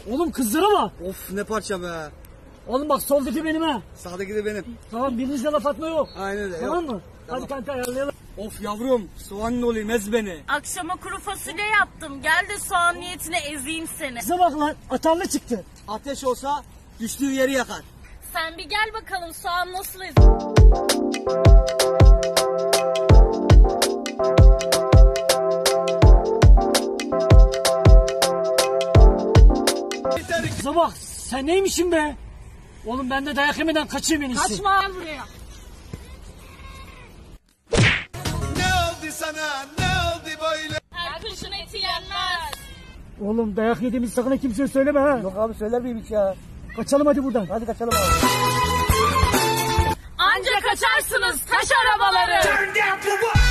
Oğlum kızlara bak. Of ne parça be. Oğlum bak soldaki benim ha. Sağdaki de benim. Tamam birinizle laf atma yok. Aynen öyle. Tamam yok. mı? Tamam. Hadi kanka ayarlayalım. Of yavrum soğanlı olayım ez beni. Akşama kuru fasulye yaptım. Gel de soğan niyetine ezeyim seni. Kıza bak lan atarlı çıktı. Ateş olsa düştüğü yeri yakar. Sen bir gel bakalım soğan nasıl ezilir. Kıza bak sen neymişsin be? Oğlum ben de dayak yemeden kaçayım en iyisi. Kaçma buraya. Ne oldu sana? Ne oldu böyle? Her kuşun eti yenmez. Oğlum dayak yediğimizi sakın kimseye söyleme ha. Yok abi söyler miyim hiç ya? Kaçalım hadi buradan. Hadi kaçalım abi. Anca kaçarsınız taş arabaları. Turn down for what?